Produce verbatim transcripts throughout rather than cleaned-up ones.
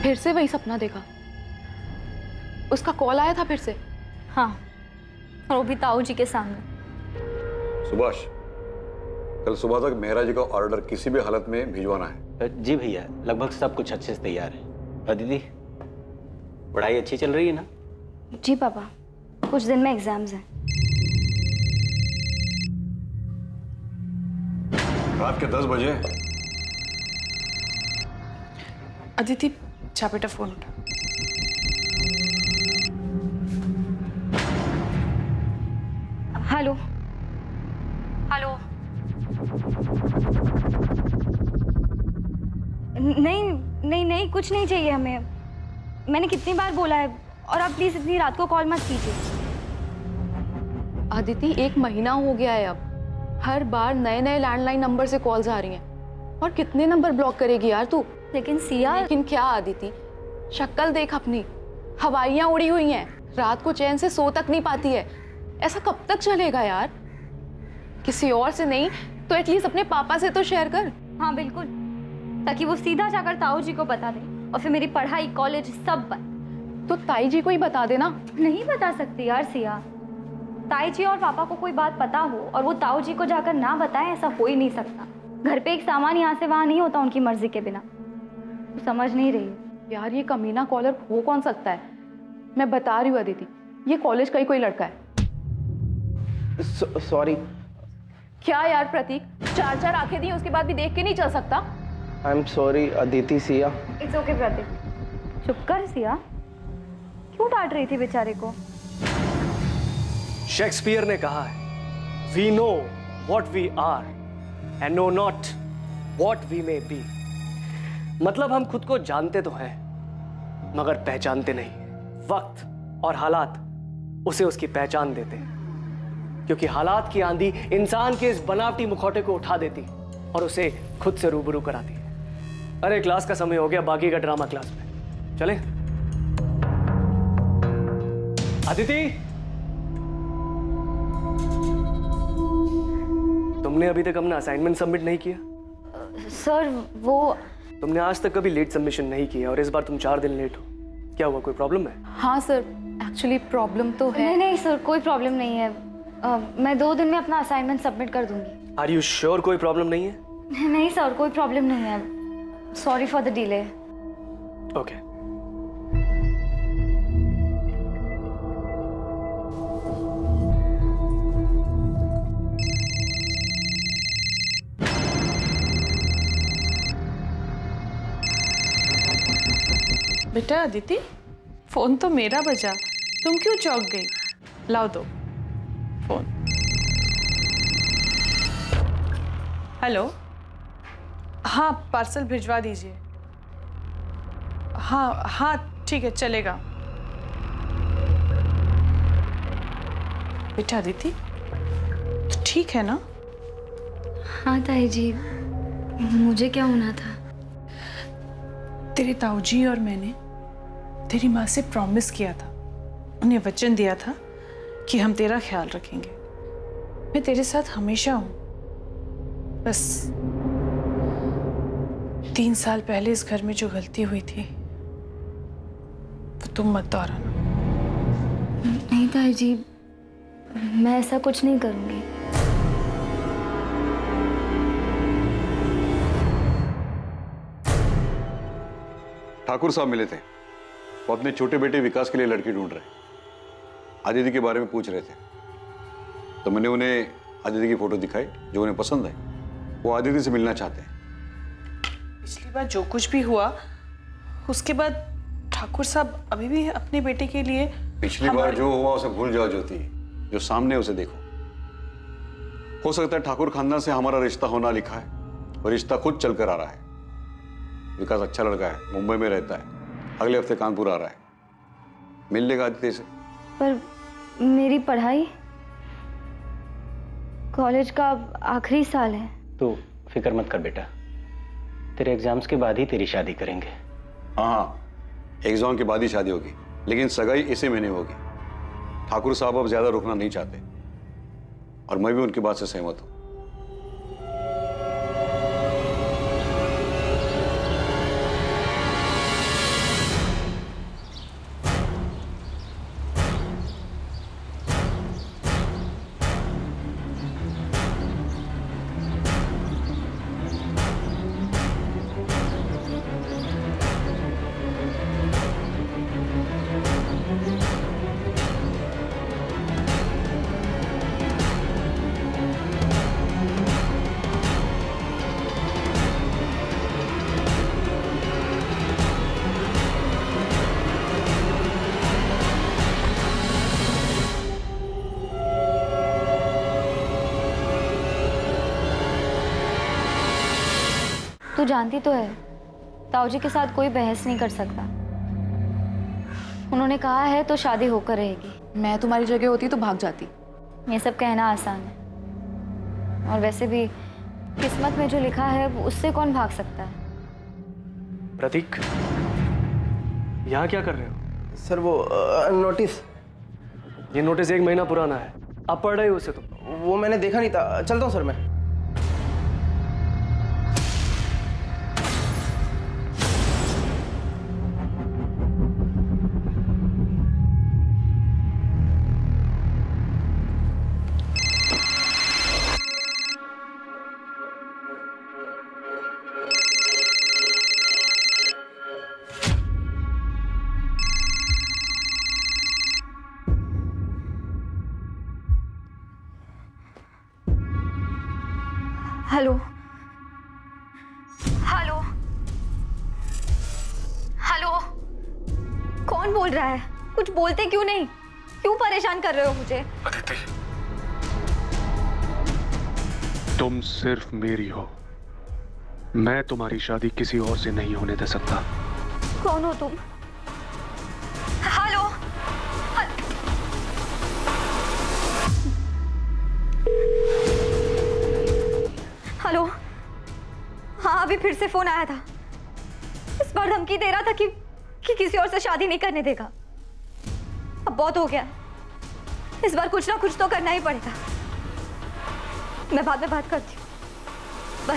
फिर से वही सपना देखा? उसका कॉल आया था फिर से? हाँ, और वो भी ताऊ जी के सामने। सुभाष, कल सुबह तक मेहरा जी का ऑर्डर किसी भी हालत में भिजवाना है। जी भैया, लगभग सब कुछ अच्छे से तैयार है। अदिति, पढ़ाई अच्छी चल रही है ना? जी पापा, कुछ दिन में एग्जाम्स हैं। रात के दस बजे। अदिति, जा बेटा फोन उठा। Hello hello. नहीं नहीं नहीं, कुछ नहीं चाहिए हमें। मैंने कितनी बार बोला है, और आप प्लीज इतनी रात को कॉल मत कीजिए। अदिति, एक महीना हो गया है अब, हर बार नए नए लैंडलाइन नंबर से कॉल्स आ रही हैं। और कितने नंबर ब्लॉक करेगी यार तू? लेकिन सिया। लेकिन क्या अदिति, शक्ल देख अपनी, हवाइयां उड़ी हुई हैं, रात को चैन से सो तक नहीं पाती है। ऐसा कब तक चलेगा यार? किसी और से नहीं तो एटलीस्ट अपने पापा से तो शेयर कर। हाँ बिल्कुल, ताकि वो सीधा जाकर ताऊ जी को बता दे, और फिर मेरी पढ़ाई कॉलेज सब बंद। तो ताई जी को ही बता देना। नहीं बता सकती यार सिया। ताई जी और पापा को कोई बात पता हो और वो ताऊ जी को जाकर ना बताएं, ऐसा हो ही नहीं सकता। घर पे एक सामान यहाँ से वहाँ नहीं होता उनकी मर्जी के बिना। तो समझ नहीं रही यार, ये कमीना कॉलर हो कौन सकता है? मैं बता रही हूँ अदिति, ये कॉलेज का ही कोई लड़का है। सॉरी। क्या यार प्रतीक, चार चार आंखें दी उसके बाद भी देख के नहीं चल सकता? I am sorry Aditi. Siya. It's okay Prateek, चुप कर। सिया क्यों डांट रही थी बेचारे को? शेक्सपियर ने कहा है, we know what we are and know not what we may be. मतलब हम खुद को जानते तो हैं मगर पहचानते नहीं। वक्त और हालात उसे उसकी पहचान देते हैं, क्योंकि हालात की आंधी इंसान के इस बनावटी मुखौटे को उठा देती और उसे खुद से रूबरू कराती है। अरे क्लास का समय हो गया, बाकी का ड्रामा क्लास में। चलें? अदिति, तुमने अभी तक अपना असाइनमेंट सबमिट नहीं किया? सर वो तुमने आज तक कभी लेट सबमिशन नहीं किया और इस बार तुम चार दिन लेट हो। क्या हुआ, कोई प्रॉब्लम है? हाँ सर, एक्चुअली प्रॉब्लम तो है। नहीं नहीं सर, कोई प्रॉब्लम नहीं है। uh, मैं दो दिन में अपना असाइनमेंट सबमिट कर दूंगी। आर यू श्योर कोई प्रॉब्लम नहीं है? नहीं सर, कोई प्रॉब्लम नहीं है। Sorry for the delay. Okay. बेटा अदिति, फोन तो मेरा बजा, तुम क्यों चौंक गई? लाओ दो फोन। हेलो, हाँ पार्सल भिजवा दीजिए। हाँ हाँ ठीक है, चलेगा। बेटा अदिति, तो ठीक है ना? हाँ ताई जी, मुझे क्या होना था? तेरे ताऊजी और मैंने तेरी माँ से प्रॉमिस किया था, उन्हें वचन दिया था कि हम तेरा ख्याल रखेंगे। मैं तेरे साथ हमेशा हूं। बस तीन साल पहले इस घर में जो गलती हुई थी वो तुम मत दोहराना। नहीं ताई जी, मैं ऐसा कुछ नहीं करूंगी। ठाकुर साहब मिले थे, वो अपने छोटे बेटे विकास के लिए लड़की ढूंढ रहे, आदिति के बारे में पूछ रहे थे। तो मैंने उन्हें आदिति की फोटो दिखाई जो उन्हें पसंद आई। वो आदिति से मिलना चाहते हैं। पिछली बार जो कुछ भी हुआ उसके बाद ठाकुर साहब अभी भी अपने बेटे के लिए। पिछली बार जो हुआ उसे भूल जाओ ज्योति, जो सामने उसे देखो। हो सकता है ठाकुर खानदान से हमारा रिश्ता होना लिखा है और रिश्ता खुद चलकर आ रहा है। विकास अच्छा लड़का है, मुंबई में रहता है, अगले हफ्ते कानपुर आ रहा है, मिल लेगा आदित्य से। पर मेरी पढ़ाई, कॉलेज का आखिरी साल है। तो फिक्र मत कर बेटा, तेरे एग्जाम्स के बाद ही तेरी शादी करेंगे। हाँ हाँ, एग्जाम के बाद ही शादी होगी, लेकिन सगाई इसी महीने होगी। ठाकुर साहब अब ज्यादा रुकना नहीं चाहते और मैं भी उनकी बात से सहमत हूं। तू जानती तो है ताऊजी के साथ कोई बहस नहीं कर सकता। उन्होंने कहा है तो शादी होकर रहेगी। मैं तुम्हारी जगह होती तो भाग जाती। ये सब कहना आसान है, और वैसे भी किस्मत में जो लिखा है वो उससे कौन भाग सकता है। प्रतीक, यहाँ क्या कर रहे हो? सर वो नोटिस। ये नोटिस एक महीना पुराना है, आप पढ़ रहे हो उसे? तो वो मैंने देखा नहीं था, चलता हूँ सर मैं। हेलो हेलो हेलो, कौन बोल रहा है? कुछ बोलते क्यों नहीं? क्यों परेशान कर रहे हो मुझे? अदिति, तुम सिर्फ मेरी हो। मैं तुम्हारी शादी किसी और से नहीं होने दे सकता। कौन हो तुम? हेलो हेलो, हाँ अभी फिर से फोन आया था। इस बार धमकी दे रहा था कि, कि किसी और से शादी नहीं करने देगा। अब बहुत हो गया, इस बार कुछ ना कुछ तो करना ही पड़ेगा। मैं बाद में बात करती हूँ, bye.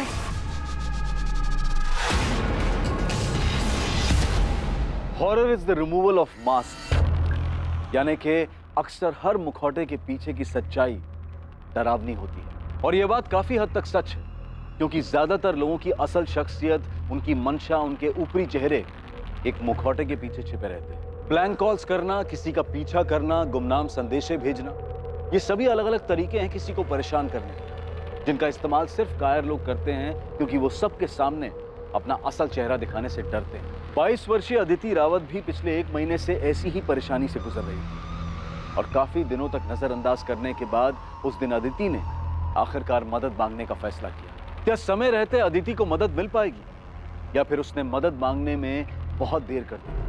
Horror is the removal of mask, यानी कि अक्सर हर मुखौटे के पीछे की सच्चाई डरावनी होती है। और यह बात काफी हद तक सच है, क्योंकि ज्यादातर लोगों की असल शख्सियत, उनकी मंशा, उनके ऊपरी चेहरे एक मुखौटे के पीछे छिपे रहते हैं। प्लान कॉल्स करना, किसी का पीछा करना, गुमनाम संदेशे भेजना, ये सभी अलग अलग तरीके हैं किसी को परेशान करने के, जिनका इस्तेमाल सिर्फ कायर लोग करते हैं, क्योंकि वो सबके सामने अपना असल चेहरा दिखाने से डरते हैं। बाईस वर्षीय अदिति रावत भी पिछले एक महीने से ऐसी ही परेशानी से गुजर रही थी, और काफी दिनों तक नजरअंदाज करने के बाद उस दिन अदिति ने आखिरकार मदद मांगने का फैसला किया। क्या समय रहते अदिति को मदद मिल पाएगी, या फिर उसने मदद मांगने में बहुत देर कर दी?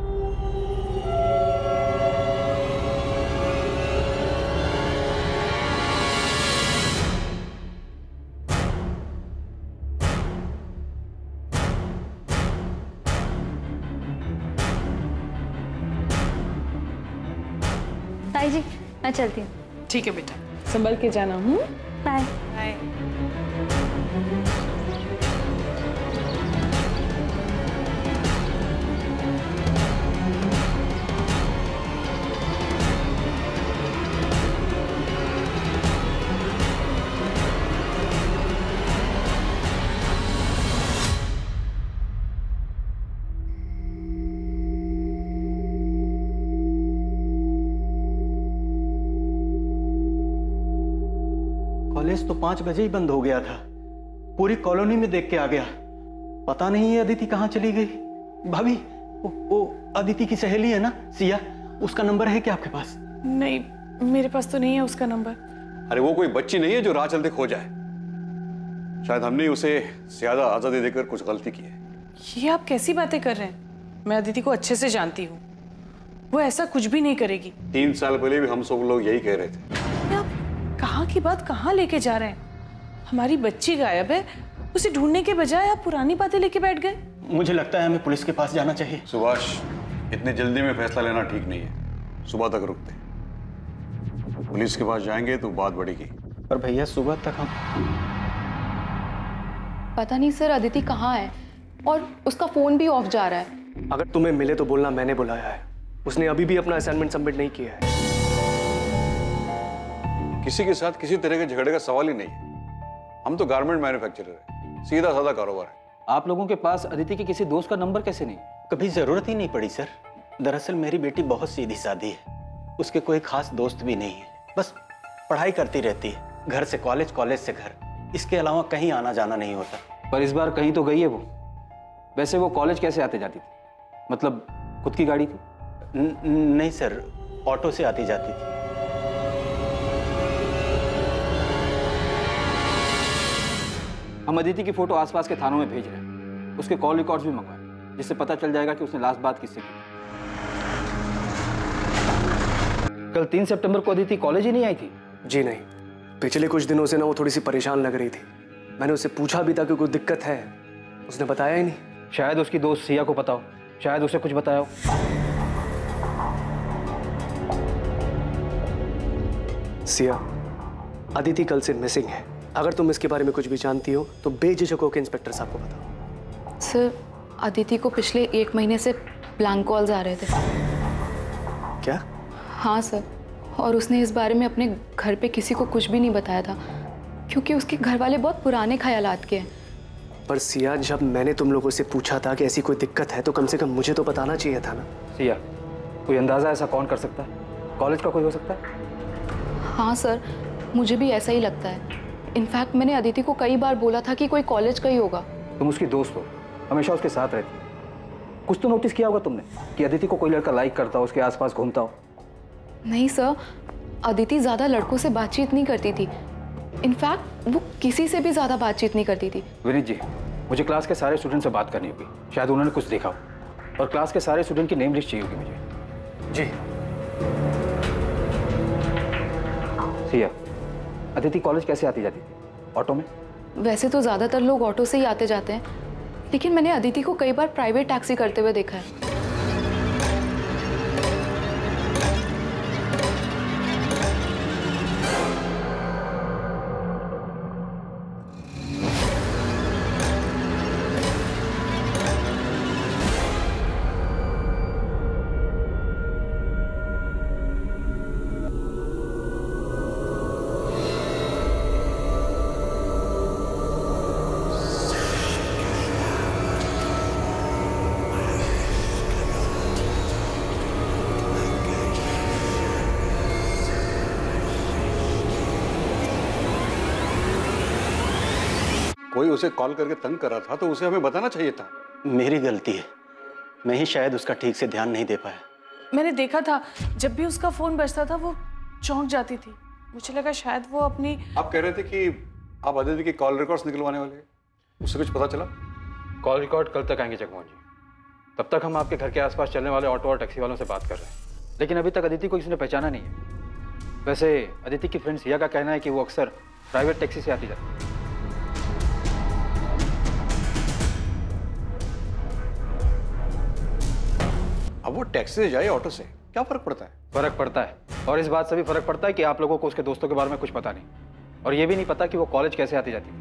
ताई जी, मैं चलती हूँ। ठीक है बेटा, संभल के जाना। हूँ बाय बाय। कॉलेज तो पांच बजे ही बंद हो गया था। पूरी कॉलोनी में देख के आ गया, पता नहीं ये अदिति कहाँ चली गई। भाभी, वो, वो अदिति की सहेली है ना सिया, उसका नंबर है क्या आपके पास? नहीं, मेरे पास तो नहीं है उसका नंबर। अरे वो कोई बच्ची नहीं है जो राह चलते खो जाए। शायद हमने उसे ज्यादा आजादी देकर कुछ गलती की है। ये आप कैसी बातें कर रहे हैं? मैं अदिति को अच्छे से जानती हूँ, वो ऐसा कुछ भी नहीं करेगी। तीन साल पहले भी हम सब लोग यही कह रहे थे। आप कहाँ की बात कहाँ लेके जा रहे हैं? हमारी बच्ची गायब है, उसे ढूंढने के बजाय आप पुरानी बातें लेके बैठ गए। मुझे लगता है हमें पुलिस के पास जाना चाहिए। सुभाष, इतनी जल्दी में फैसला लेना ठीक नहीं है। सुबह तक रुकते, पुलिस के पास जाएंगे तो बात बढ़ेगी। पर भैया सुबह तक हम पता नहीं सर अदिति कहाँ है, और उसका फोन भी ऑफ जा रहा है। अगर तुम्हें मिले तो बोलना मैंने बुलाया है। उसने अभी भी अपना असाइनमेंट सबमिट नहीं किया है। किसी के साथ किसी तरह के झगड़े का सवाल ही नहीं है। हम तो गारमेंट मैन्युफैक्चरर है, सीधा साधा कारोबार है। आप लोगों के पास अदिति के किसी दोस्त का नंबर कैसे नहीं? कभी जरूरत ही नहीं पड़ी सर। दरअसल मेरी बेटी बहुत सीधी सादी है, उसके कोई खास दोस्त भी नहीं है, बस पढ़ाई करती रहती है, घर से कॉलेज, कॉलेज से घर, इसके अलावा कहीं आना जाना नहीं होता। पर इस बार कहीं तो गई है वो। वैसे वो कॉलेज कैसे आते जाती थी? मतलब खुद की गाड़ी थी? न, नहीं सर, ऑटो से आती जाती थी। हम अदिति की फोटो आसपास के थानों में भेज रहे हैं, उसके कॉल रिकॉर्ड्स भी मंगवाए, जिससे पता चल जाएगा कि उसने लास्ट बात किससे की। कल तीन सितंबर को अदिति कॉलेज ही नहीं आई थी? जी नहीं, पिछले कुछ दिनों से ना वो थोड़ी सी परेशान लग रही थी। मैंने उससे पूछा भी था कि कोई दिक्कत है, उसने बताया ही नहीं। शायद उसकी दोस्त सिया को पता हो, शायद उसे कुछ बताया हो। सिया, अदिति कल से मिसिंग है। अगर तुम इसके बारे में कुछ भी जानती हो तो बेझिझक होकर इंस्पेक्टर साहब को बताओ। सर, अदिति को पिछले एक महीने से ब्लैंक कॉल्स आ रहे थे। क्या? हाँ सर, और उसने इस बारे में अपने घर पे किसी को कुछ भी नहीं बताया था, क्योंकि उसके घर वाले बहुत पुराने ख्यालात के हैं। पर सिया, जब मैंने तुम लोगों से पूछा था कि ऐसी कोई दिक्कत है तो कम से कम मुझे तो बताना चाहिए था ना। सिया, कोई अंदाजा ऐसा कौन कर सकता है? कॉलेज का कोई हो सकता है? हाँ सर, मुझे भी ऐसा ही लगता है। इनफैक्ट मैंने अदिति को कई बार बोला था कि कोई कॉलेज का ही होगा। तुम उसकी दोस्त हो, हमेशा उसके साथ रहती। कुछ तो नोटिस किया होगा तुमने कि अदिति को कोई लड़का लाइक करता हो, उसके आसपास घूमता हो। नहीं सर, अदिति ज्यादा लड़कों से बातचीत नहीं करती थी। इनफैक्ट वो किसी से भी ज्यादा बातचीत नहीं करती थी। विनीत जी, मुझे क्लास के सारे स्टूडेंट से बात करनी होगी, शायद उन्होंने कुछ देखा हो, और क्लास के सारे स्टूडेंट की नेम लिस्ट चाहिए होगी मुझे। जी। सिया, अदिति कॉलेज कैसे आती जाती थी? ऑटो में? वैसे तो ज्यादातर लोग ऑटो से ही आते जाते हैं, लेकिन मैंने अदिति को कई बार प्राइवेट टैक्सी करते हुए देखा है। कोई उसे कॉल करके तंग कर रहा था तो उसे हमें बताना चाहिए था। मेरी गलती है, मैं ही शायद उसका ठीक से ध्यान नहीं दे पाया। मैंने देखा था जब भी उसका फोन बजता था वो चौंक जाती थी। मुझे लगा शायद वो अपनी। आप कह रहे थे कि आप अदिति के कॉल रिकॉर्ड्स निकलवाने वाले हैं, उससे कुछ पता चला? कॉल रिकॉर्ड कल तक आएंगे जगमोहन जी। तब तक हम आपके घर के आसपास चलने वाले ऑटो और टैक्सी वालों से बात कर रहे हैं, लेकिन अभी तक अदिति को किसी ने पहचाना नहीं है। वैसे अदिति की फ्रेंड सिया का कहना है कि वो अक्सर प्राइवेट टैक्सी से आती जाती है। अब वो टैक्सी से जाए ऑटो से क्या फर्क पड़ता है? फर्क पड़ता है, और इस बात से भी फर्क पड़ता है कि आप लोगों को उसके दोस्तों के बारे में कुछ पता नहीं, और ये भी नहीं पता कि वो कॉलेज कैसे आती जाती है।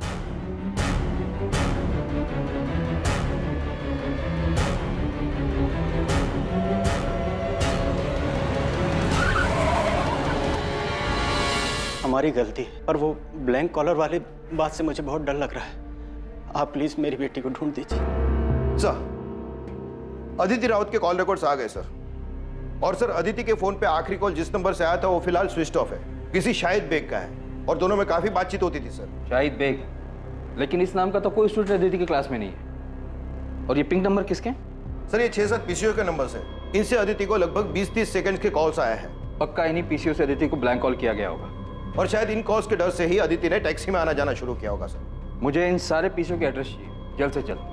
हमारी गलती है, पर वो ब्लैंक कॉलर वाली बात से मुझे बहुत डर लग रहा है। आप प्लीज मेरी बेटी को ढूंढ दीजिए। सर, अदिति राउत के कॉल रिकॉर्ड्स आ गए सर। और सर, अदिति के फोन पे आखिरी कॉल जिस नंबर से आया था वो फिलहाल स्विच ऑफ है, किसी शाहिद बेग का है, और दोनों में काफी बातचीत होती थी सर। शाहिद बेग? लेकिन इस नाम का तो कोई स्टूडेंट अदिति की क्लास में नहीं है। और ये पिंक नंबर किसके? सर, ये छह सात पीसीओ के नंबर है। इनसे अदिति को लगभग बीस तीस सेकंड के कॉल्स आया है। पक्का इन्हीं पीसीओ से अदिति को ब्लैंक कॉल किया गया होगा, और शायद इन कॉल्स के डर से ही अदिति ने टैक्सी में आना जाना शुरू किया होगा सर। मुझे इन सारे पीसीओ के एड्रेस चाहिए, जल्द से जल्द।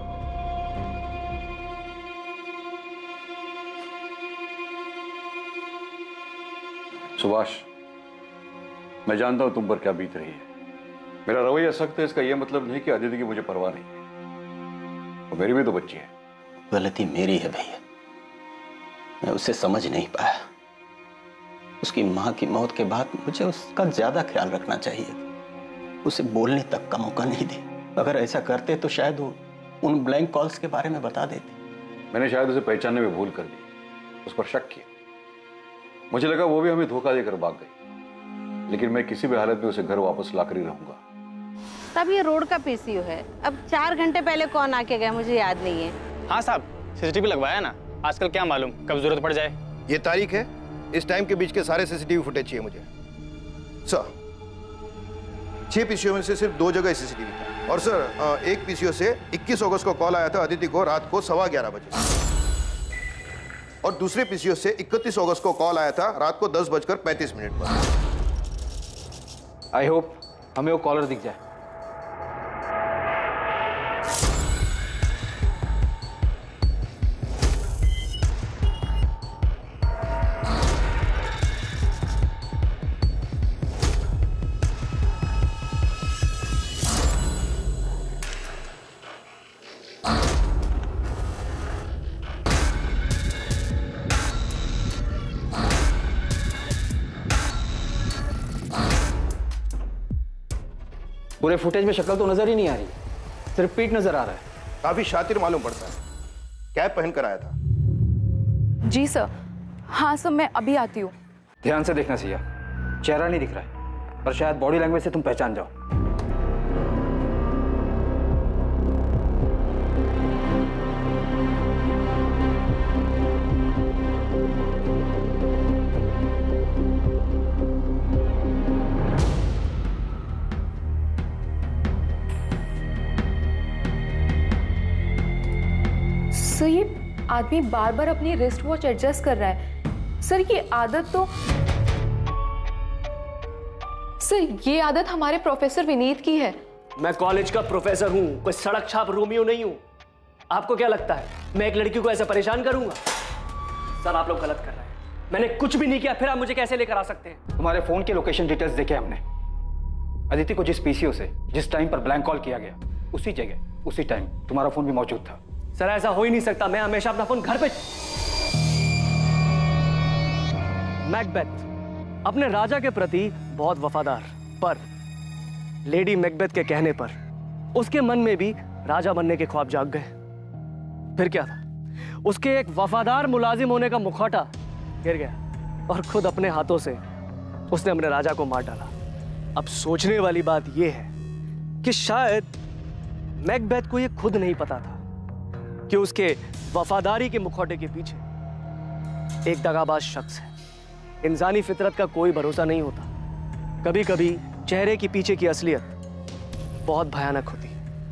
सुभाष, मैं जानता हूं तुम पर क्या बीत रही है। मेरा रवैया सख्त है, इसका यह मतलब नहीं कि अदिति की मुझे परवाह नहीं है, और मेरी भी तो बच्ची है। गलती मेरी है भैया, मैं उसे समझ नहीं पाया। उसकी मां की मौत के बाद मुझे उसका ज्यादा ख्याल रखना चाहिए, उसे बोलने तक का मौका नहीं दे। अगर ऐसा करते तो शायद वो उन ब्लैंक कॉल्स के बारे में बता देते। मैंने शायद उसे पहचानने में भूल कर दी, उस पर शक किया। मुझे लगा वो भी हमें धोखा देकर भाग गई, लेकिन मैं किसी भी हालत में उसे घर वापस लाकर ही रहूंगा। तब ये रोड का पीसीओ है। अब चार घंटे पहले कौन आके गया मुझे याद नहीं है। हाँ साहब, सीसीटीवी लगवाया ना, आजकल क्या मालूम कब जरूरत पड़ जाए। ये तारीख है, इस टाइम के बीच के सारे सीसीटीवी फुटेज चाहिए मुझे सर। छह पीसीओ में से सिर्फ दो जगह सीसीटीवी था, और सर एक पीसीओ से इक्कीस अगस्त को कॉल आया था अदिति को रात को सवा ग्यारह बजे, और दूसरे पीसीओ से इकतीस अगस्त को कॉल आया था रात को दस बजकर पैंतीस मिनट पर। आई होप हमें वो कॉलर दिख जाए। पूरे फुटेज में शक्ल तो नजर ही नहीं आ रही, सिर्फ पीठ नजर आ रहा है। काफी शातिर मालूम पड़ता है। कैप पहन कर आया था। जी सर। हाँ सर, मैं अभी आती हूँ। ध्यान से देखना सिया, चेहरा नहीं दिख रहा है, पर शायद बॉडी लैंग्वेज से तुम पहचान जाओ। सर ये आदमी बार बार अपनी रिस्ट वॉच एडजस्ट कर रहा है। सर ये आदत तो सर ये आदत हमारे प्रोफेसर विनीत की है। मैं कॉलेज का प्रोफेसर हूँ, कोई सड़क छाप रोमियो नहीं हूँ। आपको क्या लगता है मैं एक लड़की को ऐसे परेशान करूंगा? सर आप लोग गलत कर रहे हैं, मैंने कुछ भी नहीं किया, फिर आप मुझे कैसे लेकर आ सकते हैं? तुम्हारे फोन के लोकेशन डिटेल्स देखे हमने। अदिति को जिस पीसीओ से जिस टाइम पर ब्लैंक कॉल किया गया, उसी जगह उसी टाइम तुम्हारा फोन भी मौजूद था। सर ऐसा हो ही नहीं सकता, मैं हमेशा अपना फोन घर पे। मैकबेथ अपने राजा के प्रति बहुत वफादार, पर लेडी मैकबेथ के कहने पर उसके मन में भी राजा बनने के ख्वाब जाग गए। फिर क्या था, उसके एक वफादार मुलाजिम होने का मुखौटा गिर गया और खुद अपने हाथों से उसने अपने राजा को मार डाला। अब सोचने वाली बात यह है कि शायद मैकबेथ को यह खुद नहीं पता था कि उसके वफादारी के मुखौटे के पीछे एक दगाबाज शख्स है। इंसानी फितरत का कोई भरोसा नहीं होता, कभी कभी चेहरे के पीछे की असलियत बहुत भयानक होती है।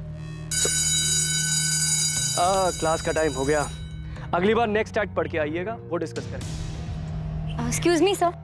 आ, क्लास का टाइम हो गया, अगली बार नेक्स्ट एक्ट पढ़ के आइएगा, वो डिस्कस करेंगे। एक्सक्यूज मी सर,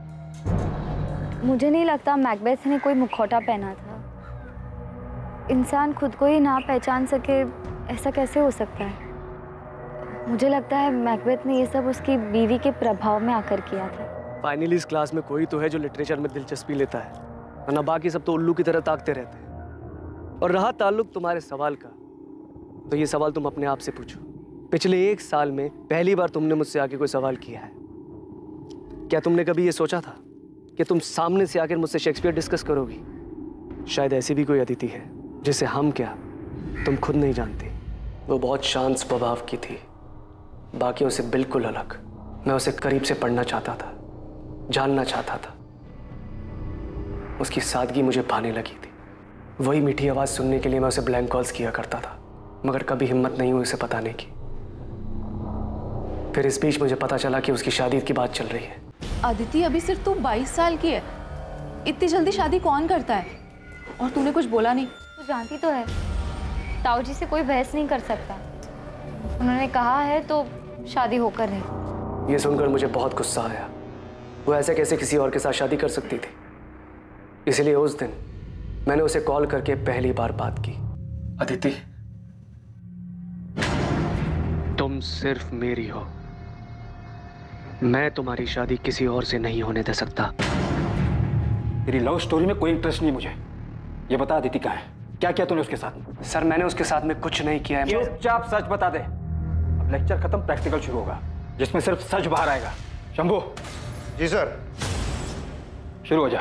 मुझे नहीं लगता मैकबेथ ने कोई मुखौटा पहना था। इंसान खुद को ही ना पहचान सके, ऐसा कैसे हो सकता है? मुझे लगता है मैकबेथ ने ये सब उसकी बीवी के प्रभाव में आकर किया था। फाइनली इस क्लास में कोई तो है जो लिटरेचर में दिलचस्पी लेता है, वरना बाकी सब तो उल्लू की तरह ताकते रहते हैं। और रहा ताल्लुक तुम्हारे सवाल का, तो ये सवाल तुम अपने आप से पूछो। पिछले एक साल में पहली बार तुमने मुझसे आके कोई सवाल किया है। क्या तुमने कभी ये सोचा था कि तुम सामने से आकर मुझसे शेक्सपियर डिस्कस करोगी? शायद ऐसी भी कोई अदिति है जिसे हम क्या तुम खुद नहीं जानती। वो बहुत शांत स्वभाव की थी, बाकियों से बिल्कुल अलग। मैं उसे करीब से पढ़ना चाहता था, जानना चाहता था। उसकी सादगी मुझे भाने लगी थी। वही मीठी आवाज सुनने के लिए मैं उसे ब्लैंक कॉल्स किया करता था, मगर कभी हिम्मत नहीं हुई उसे बताने की। फिर इस बीच मुझे पता चला कि उसकी शादी की बात चल रही है। अदिति अभी सिर्फ तू बाईस साल की है, इतनी जल्दी शादी कौन करता है? और तूने कुछ बोला नहीं? तू जानती तो है ताऊ जी से कोई बहस नहीं कर सकता, उन्होंने कहा है तो शादी होकर रही। ये सुनकर मुझे बहुत गुस्सा आया। वो ऐसे कैसे किसी और के साथ शादी कर सकती थी? इसलिए उस दिन मैंने उसे कॉल करके पहली बार बात की। अदिति, तुम सिर्फ मेरी हो, मैं तुम्हारी शादी किसी और से नहीं होने दे सकता। तेरी लव स्टोरी में कोई इंटरेस्ट नहीं मुझे। ये बता अदिति कहाँ है, क्या किया तूने उसके साथ? सर मैंने उसके साथ में कुछ नहीं किया है। चुपचाप सच बता दे। अब लेक्चर खत्म, प्रैक्टिकल शुरू होगा जिसमें सिर्फ सच बाहर आएगा। शंभू। जी सर। शुरू हो जा।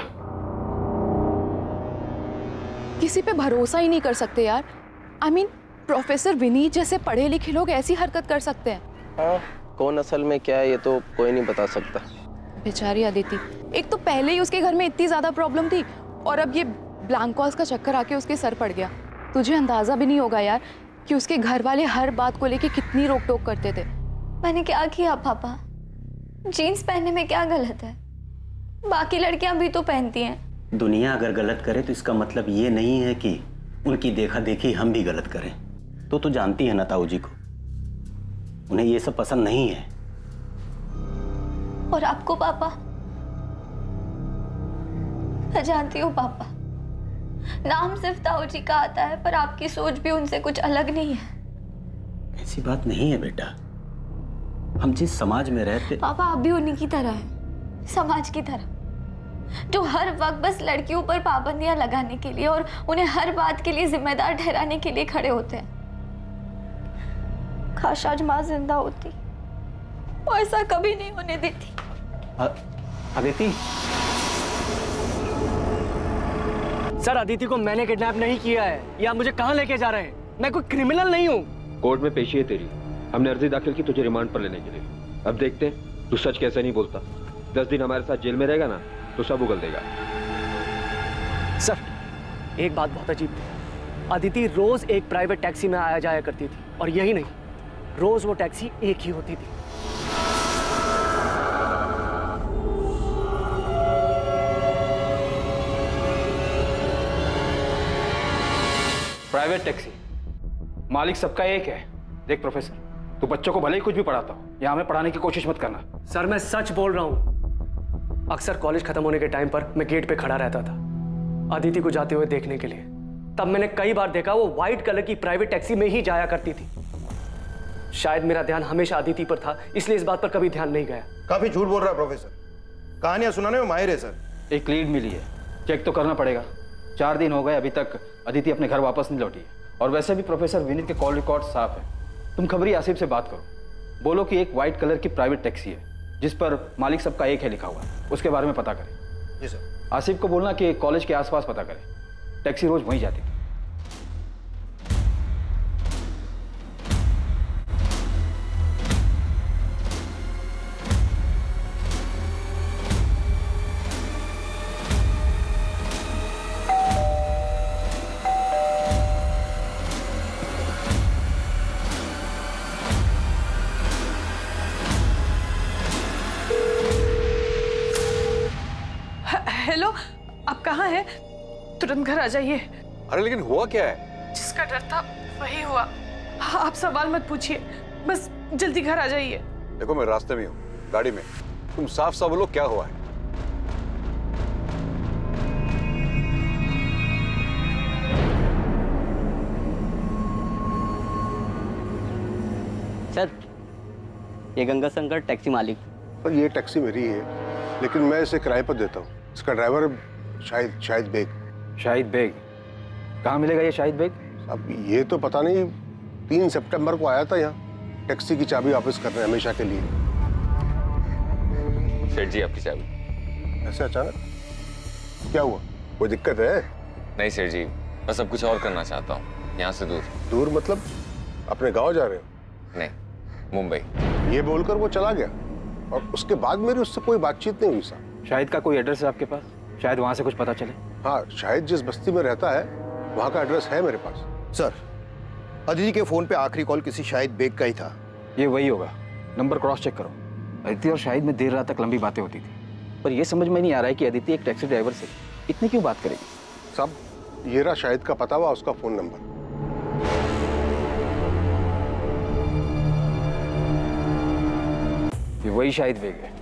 किसी पे भरोसा ही नहीं कर सकते यार। आई मीन प्रोफेसर विनीत जैसे पढ़े लिखे लोग ऐसी हरकत कर सकते हैं? हाँ, कौन असल में क्या है ये तो कोई नहीं बता सकता। बेचारी अदिति, एक तो पहले ही उसके घर में इतनी ज्यादा प्रॉब्लम थी और अब ये ब्लैंक कॉल्स का चक्कर आके उसके सर पड़ गया। तुझे अंदाजा भी नहीं होगा यार कि उसके घर वाले हर बात को लेके कितनी रोक टोक करते थे। मैंने क्या किया पापा? जीन्स पहनने में क्या गलत है? बाकी लड़कियां भी तो पहनती हैं। दुनिया अगर गलत करे तो इसका मतलब ये नहीं है कि उनकी देखा देखी हम भी गलत करें। तो तो जानती है ना ताऊ जी को, उन्हें ये सब पसंद नहीं है। और आपको पापा? मैं जानती हूँ पापा, नाम सिर्फ ताऊ जी का आता है, पर आपकी सोच भी उनसे कुछ अलग नहीं है। ऐसी बात नहीं है बेटा, हम जिस समाज में रहते। पापा आप भी उन्हीं की तरह हैं, समाज की तरह, जो हर वक्त बस लड़कियों पर पाबंदियां लगाने के लिए और उन्हें हर बात के लिए जिम्मेदार ठहराने के लिए खड़े होते हैं। काश आज माँ जिंदा होती, वो ऐसा कभी नहीं होने देती। अदिति, सर अदिति को मैंने किडनैप नहीं किया है। ये आप मुझे कहाँ लेके जा रहे हैं? मैं कोई क्रिमिनल नहीं हूँ। कोर्ट में पेशी है तेरी, हमने अर्जी दाखिल की तुझे रिमांड पर लेने के लिए। अब देखते हैं तू सच कैसे नहीं बोलता। दस दिन हमारे साथ जेल में रहेगा ना तो सब उगल देगा। सर एक बात बहुत अजीब थी, अदिति रोज एक प्राइवेट टैक्सी में आया जाया करती थी, और यही नहीं, रोज वो टैक्सी एक ही होती थी। प्राइवेट टैक्सी, मालिक सबका एक है। देख प्रोफेसर, तू बच्चों को भले ही कुछ भी पढ़ाता हो, या हमें पढ़ाने की कोशिश मत करना। सर मैं सच बोल रहा हूँ। अक्सर कॉलेज खत्म होने के टाइम पर मैं गेट पे खड़ा रहता था अदिति को जाते हुए देखने के लिए। तब मैंने कई बार देखा वो व्हाइट कलर की प्राइवेट टैक्सी में ही जाया करती थी। शायद मेरा ध्यान हमेशा अदिति पर था, इसलिए इस बात पर कभी ध्यान नहीं गया। काफी झूठ बोल रहा है प्रोफेसर, कहानियां सुनाने में माहिर है सर। एक लीड मिली है, चेक तो करना पड़ेगा। चार दिन हो गए अभी तक अदिति अपने घर वापस नहीं लौटी है। और वैसे भी प्रोफेसर विनीत के कॉल रिकॉर्ड साफ है। तुम खबरी आसिफ से बात करो, बोलो कि एक व्हाइट कलर की प्राइवेट टैक्सी है जिस पर मालिक सबका एक है लिखा हुआ, उसके बारे में पता करें। जी सर। आसिफ को बोलना कि कॉलेज के आसपास पता करें, टैक्सी रोज वहीं जाती थी। हेलो, आप कहाँ हैं? तुरंत घर आ जाइए। अरे लेकिन हुआ क्या है? जिसका डर था वही हुआ। हाँ, आप सवाल मत पूछिए, बस जल्दी घर आ जाइए। देखो मैं रास्ते में हूँ, गाड़ी में। तुम साफ साफ बोलो क्या हुआ है। सर ये गंगा शंकर टैक्सी मालिक। पर ये टैक्सी मेरी है, लेकिन मैं इसे किराए पर देता हूँ। इसका ड्राइवर शाहिद शाहिद बेग। शाहिद बेग? कहाँ मिलेगा ये शाहिद बेग? अब ये तो पता नहीं, तीन सितंबर को आया था यहाँ टैक्सी की चाबी वापस करने हमेशा के लिए। सेठ जी आपकी चाबी। ऐसे अचानक क्या हुआ? कोई दिक्कत है? नहीं सेठ जी, बस अब कुछ और करना चाहता हूँ, यहाँ से दूर। दूर मतलब अपने गाँव जा रहे हो? नहीं, मुंबई। ये बोलकर वो चला गया और उसके बाद मेरी उससे कोई बातचीत नहीं हुई साहब। शाहिद का कोई एड्रेस है आपके पास? शायद वहां से कुछ पता चले। हाँ, शाहिद जिस बस्ती में रहता है वहां का एड्रेस है मेरे पास। सर अदिति के फोन पे आखिरी कॉल किसी शाहिद बेग का ही था। ये वही होगा, नंबर क्रॉस चेक करो। अदिति और शाहिद में देर रात तक लंबी बातें होती थी, पर यह समझ में नहीं आ रहा है कि अदिति एक टैक्सी ड्राइवर से इतनी क्यों बात करेगी। साहब ये रहा शाहिद का पता हुआ, उसका फोन नंबर। ये वही शाहिद बेग है।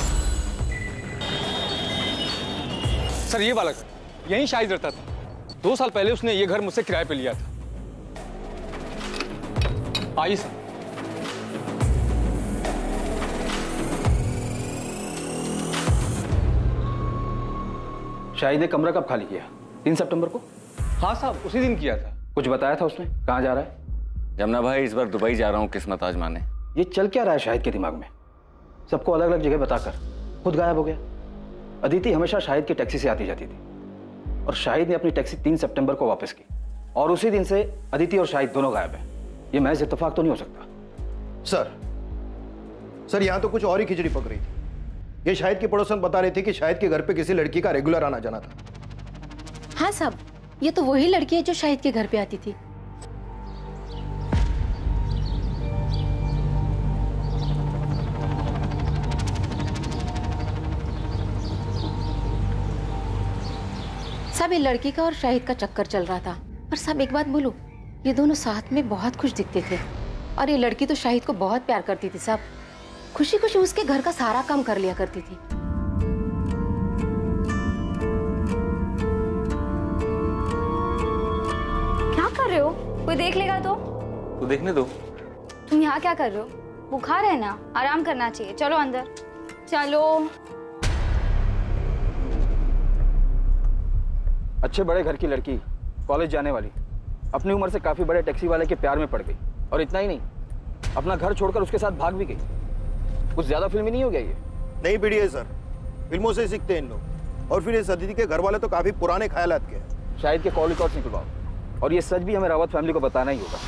सर ये बालक यहीं शाहिद रहता था। दो साल पहले उसने ये घर मुझसे किराए पे लिया था। आइए सर। शाहिद ने कमरा कब खाली किया? तीन सितंबर को? हाँ साहब, उसी दिन किया था। कुछ बताया था उसने? कहाँ जा रहा है? जमुना भाई इस बार दुबई जा रहा हूँ किस्मत आजमाने। ये चल क्या रहा है शाहिद के दिमाग में? सबको अलग अलग जगह बताकर खुद गायब हो गया। अदिति हमेशा शाहिद की टैक्सी से आती जाती थी और शाहिद ने अपनी टैक्सी तीन सितंबर को वापस की और उसी दिन से अदिति और शाहिद दोनों गायब हैं। ये महज इत्तेफाक तो नहीं हो सकता। सर सर यहाँ तो कुछ और ही खिचड़ी पक रही थी। ये शाहिद की पड़ोसन बता रहे थे कि शाहिद के घर पे किसी लड़की का रेगुलर आना जाना था। हाँ साहब, ये तो वही लड़की है जो शाहिद के घर पे आती थी। सब ये लड़की का और शाहिद का चक्कर चल रहा था। पर सब एक बात बोलूं, ये दोनों साथ में बहुत खुश दिखते थे और ये लड़की तो शाहिद को बहुत प्यार करती थी। सब खुशी खुशी उसके घर का सारा काम कर लिया करती थी। क्या कर रहे हो? कोई देख लेगा तो? तो देखने दो। तुम यहाँ क्या कर रहे हो? बुखार है ना, आराम करना चाहिए। चलो अंदर चलो। अच्छे बड़े घर की लड़की, कॉलेज जाने वाली, अपनी उम्र से काफी बड़े टैक्सी वाले के प्यार में पड़ गई। और इतना ही नहीं, अपना घर छोड़कर उसके साथ भाग भी गई। कुछ ज्यादा फिल्मी नहीं हो गया ये? नहीं पीढ़ी है सर, फिल्मों से सीखते हैं इन लोग। और फिर इस अदिति के घर वाले तो काफी पुराने ख्यालात के हैं। शाहिद के कॉल रिकॉर्ड्स निकलवाओ, और ये सच भी हमें रावत फैमिली को बताना ही होगा।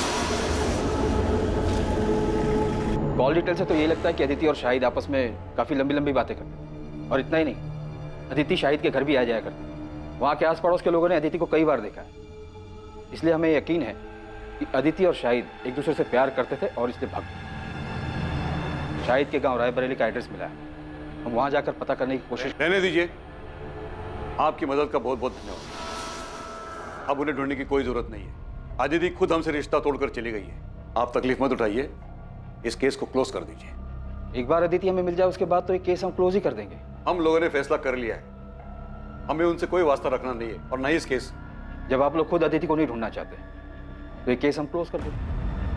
कॉल डिटेल से तो ये लगता है कि अदिति और शाहिद आपस में काफी लंबी लंबी बातें करते हैं, और इतना ही नहीं, अदिति शाहिद के घर भी आ जाया करती है। वहाँ के आस पड़ोस के लोगों ने अदिति को कई बार देखा है, इसलिए हमें यकीन है कि अदिति और शाहिद एक दूसरे से प्यार करते थे और इसलिए भाग गए। शाहिद के गांव रायबरेली का एड्रेस मिला है, हम वहां जाकर पता करने की कोशिश। रहने दीजिए, आपकी मदद का बहुत बहुत धन्यवाद। अब उन्हें ढूंढने की कोई जरूरत नहीं है। अदिति खुद हमसे रिश्ता तोड़कर चली गई है। आप तकलीफ मत उठाइए, इस केस को क्लोज कर दीजिए। एक बार अदिति हमें मिल जाए उसके बाद तो ये केस हम क्लोज ही कर देंगे। हम लोगों ने फैसला कर लिया है, हमें उनसे कोई वास्ता रखना नहीं है, और ना ही इस केस। जब आप लोग खुद अदिति को नहीं ढूंढना चाहते तो ये केस हम क्लोज कर देंगे।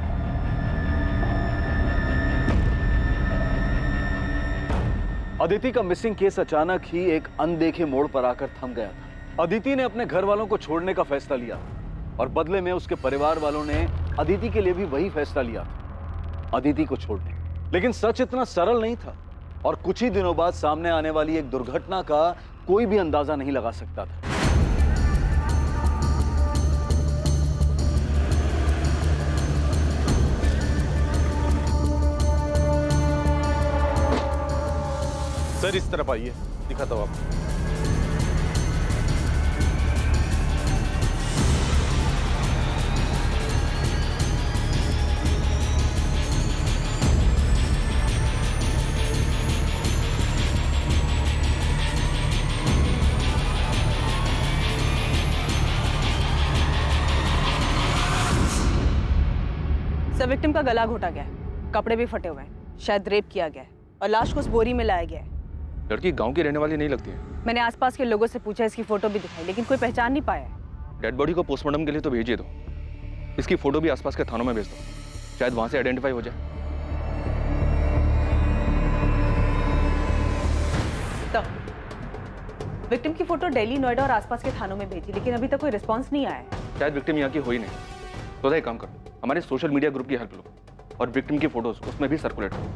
अदिति का मिसिंग केस अचानक ही एक अनदेखे मोड़ पर आकर थम गया था। अदिति ने अपने घर वालों को छोड़ने का फैसला लिया और बदले में उसके परिवार वालों ने अदिति के लिए भी वही फैसला लिया था, अदिति को छोड़ने। लेकिन सच इतना सरल नहीं था, और कुछ ही दिनों बाद सामने आने वाली एक दुर्घटना का कोई भी अंदाजा नहीं लगा सकता था। सर इस तरफ आइए, दिखाता हूं आपको। सर, विक्टिम का गला घोटा गया है, कपड़े भी फटे हुए हैं, शायद रेप किया गया है और लाश को उस बोरी में लाया गया है। लड़की गांव की रहने वाली नहीं लगती है। मैंने आसपास के लोगों से पूछा, इसकी फोटो भी दिखाई, लेकिन कोई पहचान नहीं पाया है। डेड बॉडी को पोस्टमार्टम के लिए तो भेजिए दो, इसकी फोटो भी आसपास के थानों में भेज दो, शायद वहां से आइडेंटिफाई हो जाए। तो विक्टिम की फोटो दिल्ली, नोएडा और आसपास के थानों में भेजी, लेकिन अभी तक कोई रिस्पॉन्स नहीं आया है। शायद विक्टिम यहाँ की हो ही नहीं। तो एक काम करो, हमारे सोशल मीडिया ग्रुप की हेल्प लो और विक्टिम की फोटोज उसमें भी सर्कुलेट करो।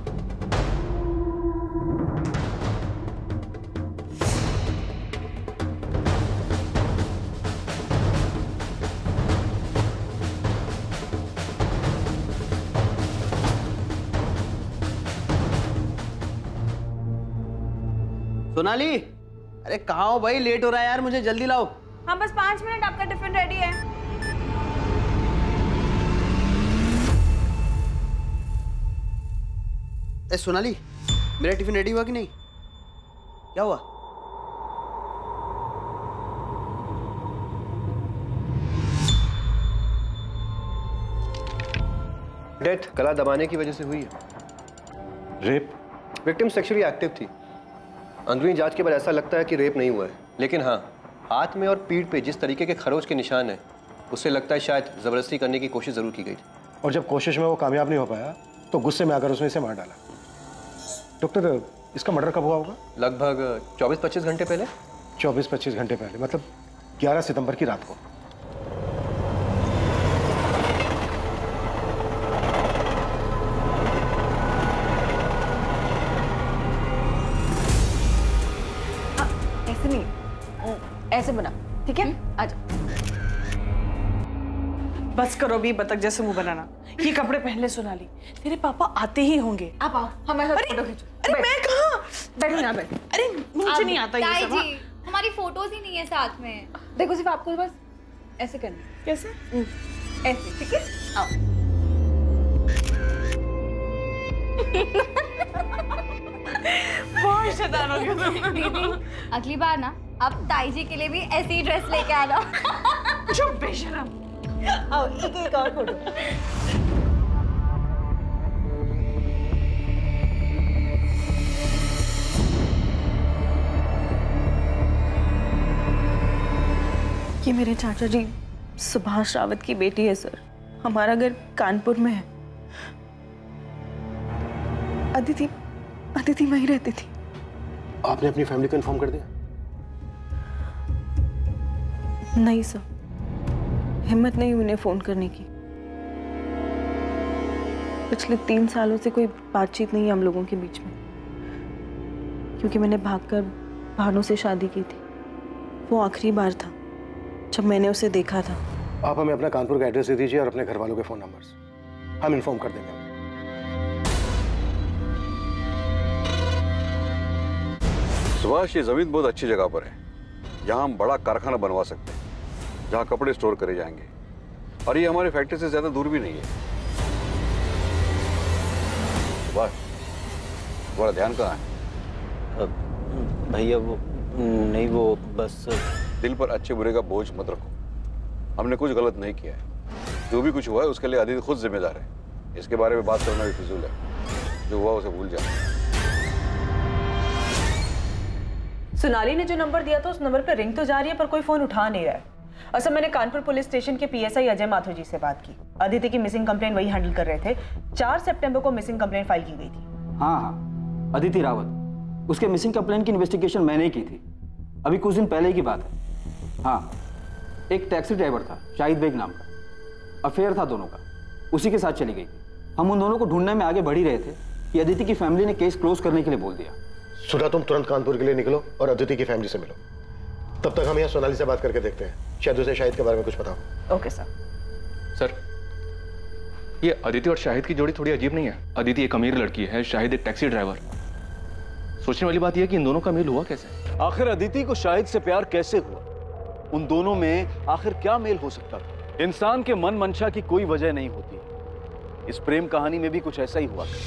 सोनाली, अरे कहाँ हो भाई? लेट हो रहा है यार, मुझे जल्दी लाओ। हाँ बस पाँच मिनट, आपका टिफिन रेडी है। ए सोनाली, मेरा टिफिन रेडी हुआ कि नहीं? क्या हुआ? डेथ गला दबाने की वजह से हुई है। रेप? विक्टिम सेक्सुअली एक्टिव थी। अंदरूनी जांच के बाद ऐसा लगता है कि रेप नहीं हुआ है, लेकिन हाँ, हाथ में और पीठ पे जिस तरीके के खरोच के निशान हैं, उससे लगता है शायद जबरदस्ती करने की कोशिश जरूर की गई थी। और जब कोशिश में वो कामयाब नहीं हो पाया तो गुस्से में आकर उसने इसे मार डाला। डॉक्टर, इसका मर्डर कब हुआ होगा? लगभग चौबीस पच्चीस घंटे पहले। चौबीस पच्चीस घंटे पहले, मतलब ग्यारह सितंबर की रात को। ऐसे नहीं, ऐसे बना, ठीक है? आजा। बस करो भी बतख जैसे मुंह बनाना। ये कपड़े पहन ले सोनाली, तेरे पापा आते ही होंगे। आप आओ, हमारे साथ फोटो खींचो। अरे मैं कहाँ? बैठो ना, बैठो। अरे मुझे नहीं आता ये सब। जी, हमारी फोटोज ही नहीं है साथ में। देखो, सिर्फ आपको बस ऐसे करना। कैसे? ऐसे, ठीक है? आओ। बहुत शैतान हो गया तुम। दीदी, अगली बार ना आप ताई जी के लिए भी ऐसी ड्रेस लेके आना। चुप बेशरम। आओ, एक एक और फोटो। ये मेरे चाचा जी सुभाष रावत की बेटी है सर। हमारा घर कानपुर में है। अदिति अदिति वहीं रहती थी। आपने अपनी फैमिली को इन्फॉर्म कर दिया? नहीं सर, हिम्मत नहीं उन्हें फोन करने की। पिछले तीन सालों से कोई बातचीत नहीं है हम लोगों के बीच में, क्योंकि मैंने भागकर भानु से शादी की थी। वो आखिरी बार था। जब मैंने उसे देखा था। आप हमें अपना कानपुर का एड्रेस दे दीजिए और अपने घर वालों के फोन नंबर्स, हम इन्फॉर्म कर देंगे। सुभाष, ये जमीन बहुत अच्छी जगह पर है। यहाँ हम बड़ा कारखाना बनवा सकते हैं जहाँ कपड़े स्टोर करे जाएंगे, और ये हमारी फैक्ट्री से ज्यादा दूर भी नहीं है। सुभाष, तुम्हारा ध्यान कहाँ है? भैया वो नहीं, वो बस दिल पर अच्छे बुरे का बोझ मत रखो। हमने कुछ गलत नहीं किया है। जो भी कुछ हुआ है उसके लिए अदिति खुद जिम्मेदार है। इसके बारे में बात करना भी फिजूल है। जो हुआ उसे भूल जाओ। सोनाली ने जो नंबर दिया था उस नंबर पर रिंग तो जा रही है पर कोई फोन उठा नहीं रहा है। असल मैंने कानपुर पुलिस स्टेशन के पीएसआई अजय माथुर जी से बात की। अदिति की मिसिंग कंप्लेंट वही हैंडल कर रहे थे। चार सितंबर को मिसिंग कंप्लेंट फाइल की गई थी। हाँ हाँ, अदिति रावत, उसके मिसिंग कंप्लेंट की इन्वेस्टिगेशन मैंने की थी। अभी कुछ दिन पहले की बात है। हाँ, एक टैक्सी ड्राइवर था शाहिद बेग नाम का, अफेयर था दोनों का, उसी के साथ चली गई थी। हम उन दोनों को ढूंढने में आगे बढ़ ही रहे थे कि अदिति की फैमिली ने केस क्लोज करने के लिए बोल दिया। सुधा, तुम तुरंत कानपुर के लिए निकलो और अदिति की फैमिली से मिलो। तब तक हम यहाँ सोनाली से बात करके देखते हैं, शायद उसे शाहिद के बारे में कुछ पता हो। Okay sir. सर, ये अदिति और शाहिद की जोड़ी थोड़ी अजीब नहीं है? अदिति एक अमीर लड़की है, शाहिद एक टैक्सी ड्राइवर। सोचने वाली बात यह है कि इन दोनों का मेल हुआ कैसे? आखिर अदिति को शाहिद से प्यार कैसे हुआ? उन दोनों में आखिर क्या मेल हो सकता था? इंसान के मन मंशा की कोई वजह नहीं होती। इस प्रेम कहानी में भी कुछ ऐसा ही हुआ।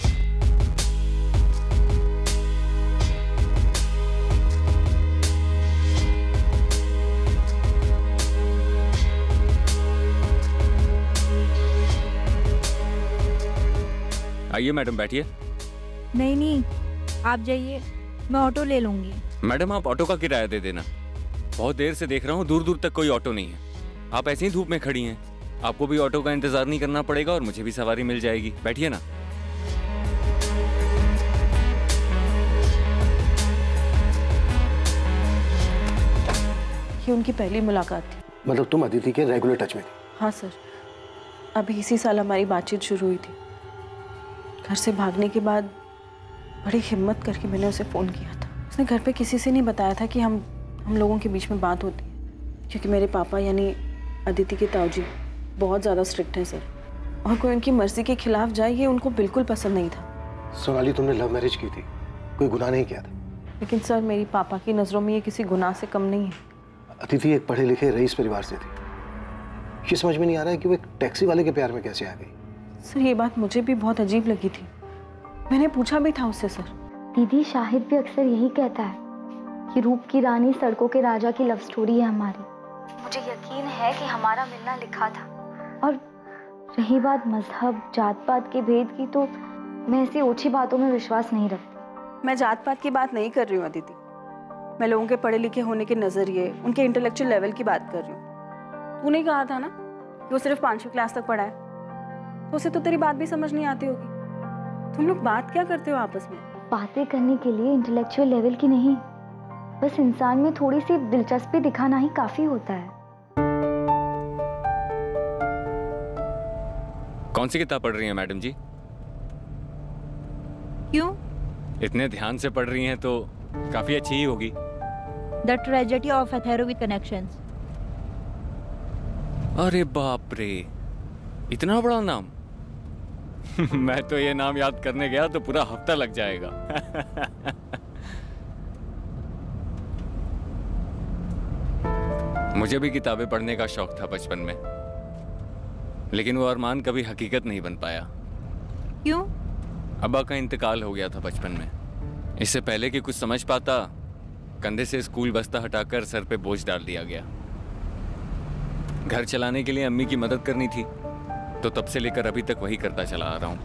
आइए मैडम, बैठिए। नहीं नहीं, आप जाइए, मैं ऑटो ले लूंगी। मैडम, आप ऑटो का किराया दे देना। बहुत देर से देख रहा हूँ, दूर दूर तक कोई ऑटो नहीं है। आप ऐसे ही धूप में खड़ी हैं, आपको भी ऑटो का इंतजार नहीं करना पड़ेगा और मुझे भी सवारी मिल जाएगी। बैठिए ना। ये उनकी पहली मुलाकात थी। मतलब तुम अदिति के रेगुलर टच में थी? हाँ सर, अभी इसी साल हमारी बातचीत शुरू हुई थी। घर से भागने के बाद बड़ी हिम्मत करके मैंने उसे फ़ोन किया था। उसने घर पे किसी से नहीं बताया था कि हम हम लोगों के बीच में बात होती है, क्योंकि मेरे पापा यानी अदिति के ताऊजी बहुत ज़्यादा स्ट्रिक्ट हैं सर, और कोई उनकी मर्जी के खिलाफ जाए ये उनको बिल्कुल पसंद नहीं था। सोनाली, तुमने लव मैरिज की थी, कोई गुनाह नहीं किया था। लेकिन सर, मेरी पापा की नज़रों में ये किसी गुनाह से कम नहीं है। अदिति एक पढ़े लिखे रईस परिवार से थी। ये समझ में नहीं आ रहा है कि वो एक टैक्सी वाले के प्यार में कैसे आ गई। सर, ये बात मुझे भी बहुत अजीब लगी थी। मैंने पूछा भी था उससे सर। दीदी, शाहिद भी अक्सर यही कहता है कि रूप की रानी सड़कों के राजा की लव स्टोरी है हमारी। मुझे यकीन है कि हमारा मिलना लिखा था। और रही बात मजहब जात पात के भेद की, तो मैं ऐसी ओछी बातों में विश्वास नहीं रखती। मैं जात पात की बात नहीं कर रही हूँ अदिति, मैं लोगों के पढ़े लिखे होने के नज़रिए, उनके इंटेलेक्चुअल लेवल की बात कर रही हूँ। तूने कहा था ना कि वो सिर्फ पाँचवीं क्लास तक पढ़ा है, तो उसे तो तेरी बात भी समझ नहीं आती होगी। तुम लोग बात क्या करते हो आपस में? बातें करने के लिए इंटेलेक्चुअल लेवल की नहीं, बस इंसान में थोड़ी सी दिलचस्पी दिखाना ही काफी होता है। कौन सी किताब पढ़ रही हैं मैडम जी? क्यों? इतने ध्यान से पढ़ रही हैं तो काफी अच्छी ही होगी। द ट्रेजेडी ऑफ एथेरो विद कनेक्शंस। अरे बाप रे, इतना बड़ा नाम। मैं तो ये नाम याद करने गया तो पूरा हफ्ता लग जाएगा। मुझे भी किताबें पढ़ने का शौक था बचपन में, लेकिन वो अरमान कभी हकीकत नहीं बन पाया। क्यों? अब्बा का इंतकाल हो गया था बचपन में। इससे पहले कि कुछ समझ पाता, कंधे से स्कूल बस्ता हटाकर सर पे बोझ डाल दिया गया। घर चलाने के लिए अम्मी की मदद करनी थी, तो तब से लेकर अभी तक वही करता चला आ रहा हूँ।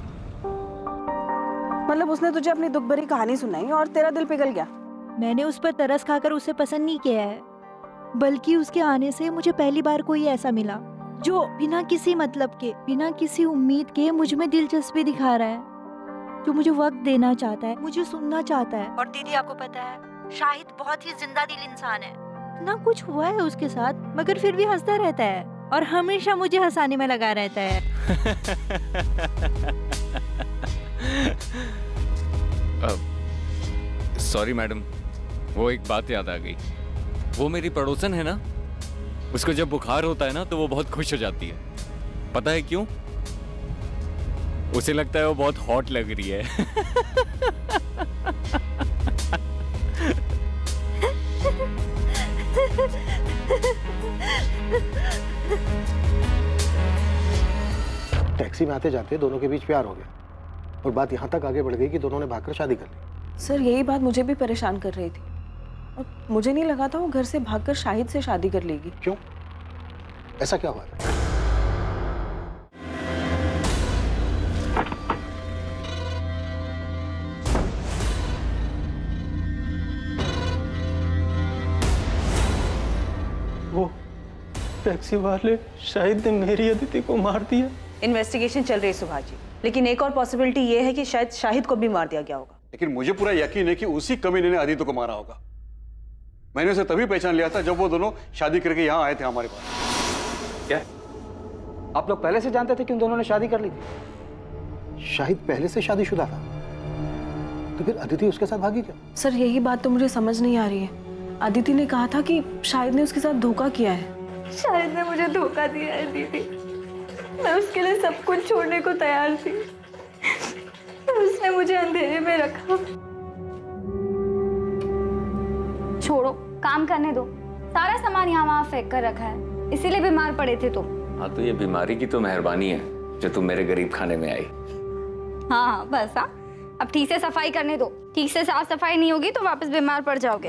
मतलब उसने तुझे अपनी दुख भरी कहानी सुनाई और तेरा दिल पिघल गया? मैंने उस पर तरस खाकर उसे पसंद नहीं किया है, बल्कि उसके आने से मुझे पहली बार कोई ऐसा मिला जो बिना किसी मतलब के, बिना किसी उम्मीद के मुझ में दिलचस्पी दिखा रहा है, जो मुझे वक्त देना चाहता है, मुझे सुनना चाहता है। और दीदी, आपको पता है, शाहिद बहुत ही जिंदा दिल इंसान है। ना कुछ हुआ है उसके साथ, मगर फिर भी हंसता रहता है और हमेशा मुझे हंसाने में लगा रहता है। सॉरी मैडम, वो एक बात याद आ गई। वो मेरी पड़ोसन है ना, उसको जब बुखार होता है ना तो वो बहुत खुश हो जाती है। पता है क्यों? उसे लगता है वो बहुत हॉट लग रही है। टैक्सी में आते जाते दोनों के बीच प्यार हो गया और बात यहाँ तक आगे बढ़ गई कि दोनों ने भागकर शादी कर ली। सर यही बात मुझे भी परेशान कर रही थी और मुझे नहीं लगा था वो घर से भागकर शाहिद से शादी कर लेगी। क्यों? ऐसा क्या हुआ था? वो टैक्सी वाले शाहिद ने मेरी अदिति को मार दिया। इन्वेस्टिगेशन चल रही है सुभाष जी, लेकिन एक और पॉसिबिलिटी ये है कि शायद शाहिद को भी मार दिया गया होगा। लेकिन मुझे पूरा यकीन है कि उसी कमीने ने अदिति को मारा होगा। मैंने उसे तभी पहचान लिया था जब वो दोनों शादी करके यहाँ आए थे हमारे पास। क्या आप लोग पहले से जानते थे कि उन दोनों ने शादी कर ली थी? शाहिद पहले से शादीशुदा था, तो फिर अदिति उसके साथ भागी क्यों? सर यही बात तो मुझे समझ नहीं आ रही है। अदिति ने कहा था कि शाहिद ने उसके साथ धोखा किया है। शाहिद ने मुझे धोखा दिया है दीदी, मैं उसके लिए सब कुछ छोड़ने को तैयार थी, उसने मुझे अंधेरे में रखा। छोड़ो, काम करने दो। सारा सामान यहाँ वहाँ फेंक कर रखा है, इसीलिए बीमार पड़े थे तुम। हाँ तो ये बीमारी की तो मेहरबानी है जो तुम मेरे गरीब खाने में आई। हाँ हाँ बस हाँ, अब ठीक से सफाई करने दो। ठीक से साफ सफाई नहीं होगी तो वापस बीमार पड़ जाओगे।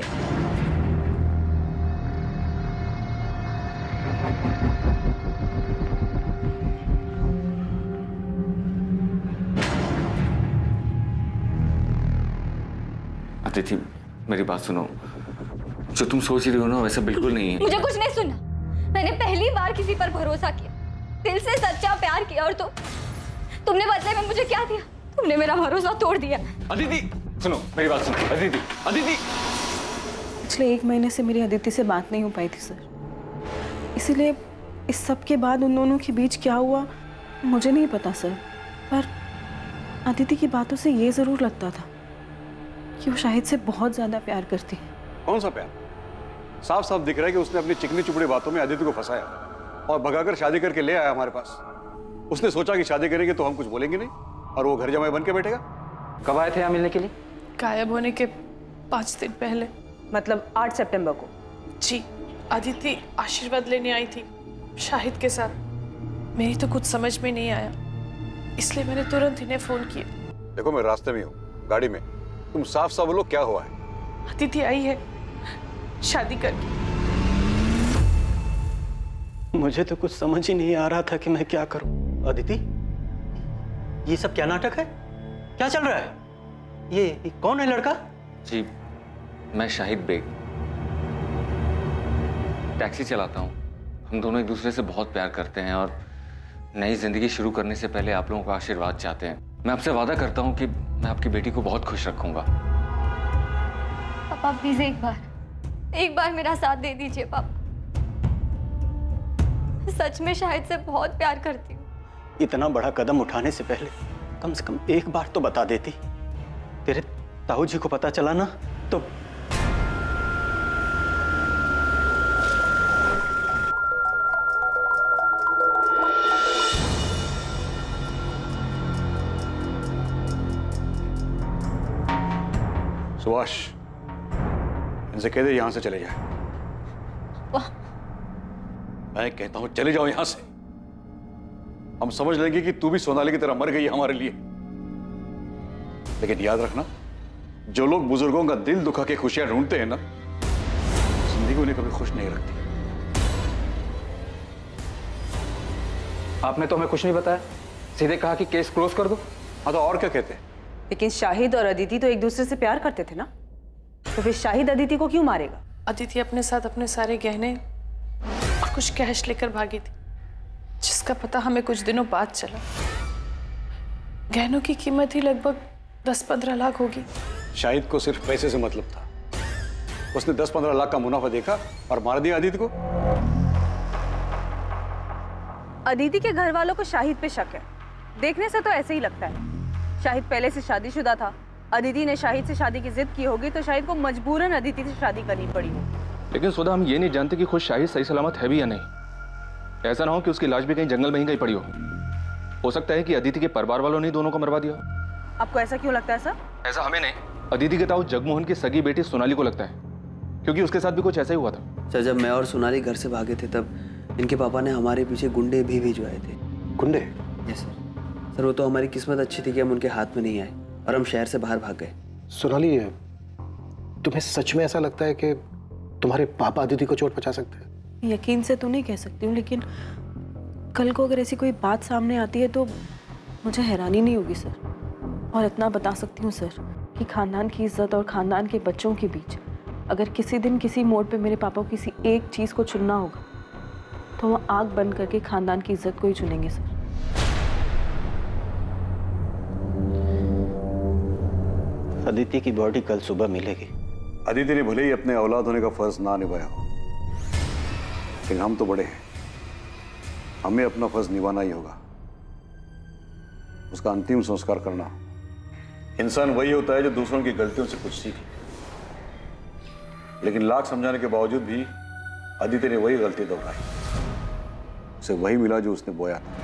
अदिति मेरी बात सुनो, जो तुम सोच रही हो ना वैसा बिल्कुल नहीं है। मुझे कुछ नहीं सुनना। मैंने पहली बार किसी पर भरोसा किया, दिल से सच्चा प्यार किया, और तुम तुमने बदले में मुझे क्या दिया? तुमने मेरा भरोसा तोड़ दिया। अदिति सुनो मेरी बात सुनो। अदिति अदिति पिछले एक महीने से मेरी अदिति से बात नहीं हो पाई थी सर, इसीलिए इस सब के बाद उन दोनों के बीच क्या हुआ मुझे नहीं पता सर, पर अदिति की बातों से ये जरूर लगता था कि वो शाहिद से बहुत ज्यादा प्यार करती है। कौन सा प्यार? साफ साफ दिख रहा है कि उसने अपनी चिकनी चुपड़ी बातों में अदिति को फंसाया और भगाकर शादी करके ले आया हमारे पास। उसने सोचा कि शादी करेंगे तो हम कुछ बोलेंगे नहीं और वो घर जमाई बन के बैठेगा। कब आए थे यहाँ मिलने के लिए? गायब होने के पाँच दिन पहले। मतलब आठ सितंबर को? जी, अदिति आशीर्वाद लेने आई थी शाहिद के साथ। मेरी तो कुछ समझ में नहीं आया, इसलिए मैंने तुरंत इन्हें फोन किया। देखो मैं रास्ते में हूँ, गाड़ी में। तुम साफ साफ बोलो क्या हुआ है? अदिति आई है शादी करके। मुझे तो कुछ समझ ही नहीं आ रहा था कि मैं क्या करूं। अदिति, ये सब क्या नाटक है? क्या चल रहा है? ये, ये कौन है लड़का? जी मैं शाहिद बेग, टैक्सी चलाता हूँ। हम दोनों एक दूसरे से बहुत प्यार करते हैं और नई जिंदगी शुरू करने से पहले आप लोगों का आशीर्वाद चाहते हैं। मैं आपसे वादा करता हूँ कि मैं आपकी बेटी को बहुत खुश रखूंगा। पापा प्लीज एक बार एक बार मेरा साथ दे दीजिए पापा। सच में शाहिद से बहुत प्यार करती हूँ। इतना बड़ा कदम उठाने से पहले कम से कम एक बार तो बता देती। तेरे ताऊ जी को पता चला ना तो। सुभाष, इनसे कह दे यहां से चले जाए। मैं कहता हूं चले जाओ यहां से। हम समझ लेंगे कि तू भी सोनाली की तरह मर गई हमारे लिए, लेकिन याद रखना, जो लोग बुजुर्गों का दिल दुखा के खुशियां ढूंढते हैं ना, जिंदगी उन्हें कभी खुश नहीं रखती। आपने तो हमें कुछ नहीं बताया, सीधे कहा कि केस क्लोज कर दो। हाँ तो और क्या कहते हैं? लेकिन शाहिद और अदिति तो एक दूसरे से प्यार करते थे ना, तो फिर शाहिद अदिति को क्यों मारेगा? अदिति अपने साथ अपने सारे गहने और कुछ कैश लेकर भागी थी, जिसका पता हमें कुछ दिनों बाद चला। गहनों की कीमत ही लगभग दस पंद्रह लाख होगी। शाहिद को सिर्फ पैसे से मतलब था। उसने दस पंद्रह लाख का मुनाफा देखा और मार दिया अदिति को। अदिति के घर वालों को शाहिद पे शक है, देखने से तो ऐसे ही लगता है। शाहिद पहले से शादीशुदा था, अदिति ने शाहिद से शादी की जिद की होगी तो शाहिद को मजबूरन अदिति से शादी करनी पड़ी होगी। लेकिन सुधा, हम ये नहीं जानते कि खुद शाहिद सही सलामत है भी या नहीं। ऐसा ना हो कि उसकी लाश भी कहीं जंगल में ही कहीं पड़ी हो हो सकता है कि अदिति के परिवार वालों ने दोनों को मरवा दिया। आपको ऐसा क्यों लगता है सर? ऐसा हमें नहीं, अदिति के ताऊ जगमोहन की सगी बेटी सोनाली को लगता है, क्योंकि उसके साथ भी कुछ ऐसा ही हुआ था। सर, जब मैं और सोनाली घर से भागे थे तब इनके पापा ने हमारे पीछे गुंडे भी भिजवाए थे। गुंडे? Yes sir. सर, वो तो हमारी किस्मत अच्छी थी कि हम उनके हाथ में नहीं आए और हम शहर से बाहर भाग गए। सोनाली, तुम्हें सच में ऐसा लगता है कि तुम्हारे पापा अदिति को चोट पहुंचा सकते हैं? यकीन से तो नहीं कह सकती हूँ, लेकिन कल को अगर ऐसी कोई बात सामने आती है तो मुझे हैरानी नहीं होगी सर। और इतना बता सकती हूँ सर कि खानदान की इज्जत और खानदान के बच्चों के बीच अगर किसी दिन किसी मोड़ पे मेरे पापा को किसी एक चीज़ को चुनना होगा तो वो आग बंद करके खानदान की इज्जत को ही चुनेंगे सर। अदिति की बॉडी कल सुबह मिलेगी। अदिति ने भले ही अपने औलाद होने का फर्ज ना निभाया हो, लेकिन हम तो बड़े हैं, हमें अपना फर्ज निभाना ही होगा। उसका अंतिम संस्कार करना। इंसान वही होता है जो दूसरों की गलतियों से कुछ सीखे, लेकिन लाख समझाने के बावजूद भी अदिति ने वही गलती दोहराई। उसे वही मिला जो उसने बोया था।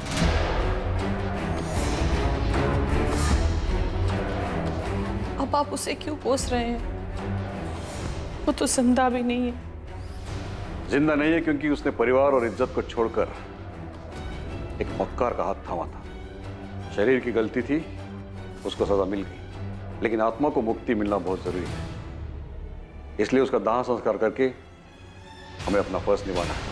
अब आप उसे क्यों कोस रहे हैं? वो तो जिंदा भी नहीं है। जिंदा नहीं है क्योंकि उसने परिवार और इज्जत को छोड़कर एक मक्कार का हाथ थामा था। शरीर की गलती थी, उसको सजा मिल गई, लेकिन आत्मा को मुक्ति मिलना बहुत जरूरी है। इसलिए उसका दाह संस्कार करके हमें अपना फर्ज निभाना है।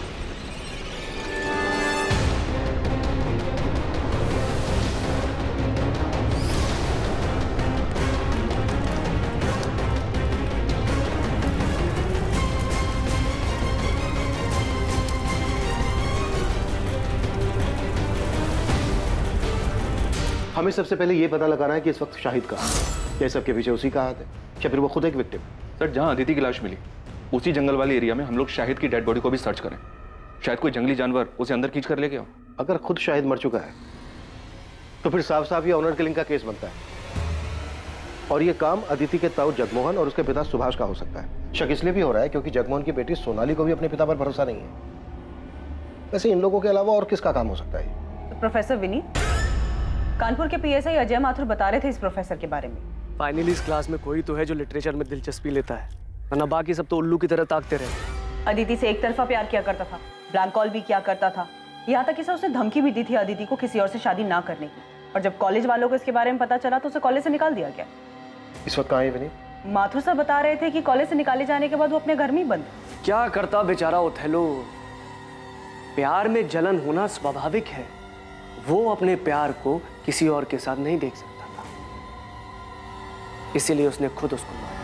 हमें सबसे पहले ये पता लगाना है कि इस वक्त शाहिद कहाँ है। क्या सबके पीछे उसी का हाथ है या फिर वो खुद एक विक्टिम? सर, जहां अदिति की लाश मिली उसी जंगल वाले एरिया में हम लोग शाहिद की डेड बॉडी को भी सर्च करें। शायद कोई जंगली जानवर उसे अंदर खींच कर ले गया। अगर खुद शाहिद मर चुका है तो फिर साफ साफ ये ऑनर किलिंग का केस बनता है, और ये काम अदिति के ताऊ जगमोहन और उसके पिता सुभाष का हो सकता है। शक इसलिए भी हो रहा है क्योंकि जगमोहन की बेटी सोनाली को भी अपने पिता पर भरोसा नहीं है। वैसे इन लोगों के अलावा और किसका काम हो सकता है? प्रोफेसर विनी, कानपुर के पीएसआई अजय माथुर बता रहे थे इस प्रोफेसर के बारे में। फाइनली इस क्लास में कोई तो है जो लिटरेचर में दिलचस्पी लेता है, वरना बाकी सब तो उल्लू की तरह ताकते रहे। अदिति से एक तरफा प्यार किया करता था, ब्लैंक कॉल भी किया करता था, यहाँ तक कि उसने धमकी भी दी थी अदिति को किसी और से शादी ना करने की। और जब कॉलेज वालों को इसके बारे में पता चला तो उसे कॉलेज से निकाल दिया गया। इस वक्त कहाँ है विनी? माथुर साहब बता रहे थे कि कॉलेज से निकाले जाने के बाद वो अपने घर में ही बंद। क्या करता बेचारा ओथेलो। प्यार में जलन होना स्वाभाविक है, वो अपने प्यार को किसी और के साथ नहीं देख सकता था, इसीलिए उसने खुद उसको मारा।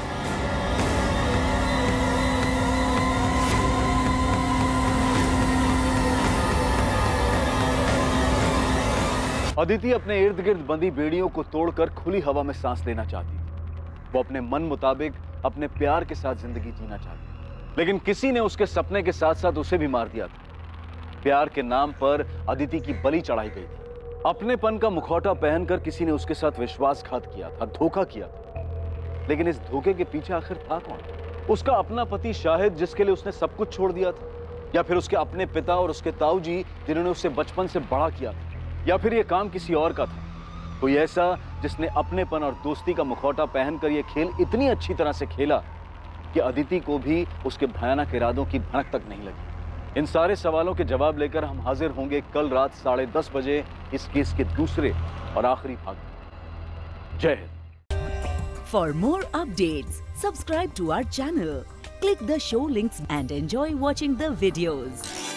अदिति अपने इर्द गिर्द बंदी बेड़ियों को तोड़कर खुली हवा में सांस लेना चाहती थी। वो अपने मन मुताबिक अपने प्यार के साथ जिंदगी जीना चाहती थी, लेकिन किसी ने उसके सपने के साथ साथ उसे भी मार दिया था। प्यार के नाम पर अदिति की बलि चढ़ाई गई थी। अपनेपन का मुखौटा पहनकर किसी ने उसके साथ विश्वासघात किया था, धोखा किया था। लेकिन इस धोखे के पीछे आखिर था कौन? उसका अपना पति शाहिद, जिसके लिए उसने सब कुछ छोड़ दिया था, या फिर उसके अपने पिता और उसके ताऊ जी जिन्होंने उसे बचपन से बड़ा किया था, या फिर यह काम किसी और का था, कोई ऐसा जिसने अपनेपन और दोस्ती का मुखौटा पहनकर यह खेल इतनी अच्छी तरह से खेला कि अदिति को भी उसके भयानक इरादों की भनक तक नहीं लगी। इन सारे सवालों के जवाब लेकर हम हाजिर होंगे कल रात साढ़े दस बजे इस केस के दूसरे और आखिरी भाग में। जय हिंद। For more updates subscribe to our channel, click the show links and enjoy watching the videos.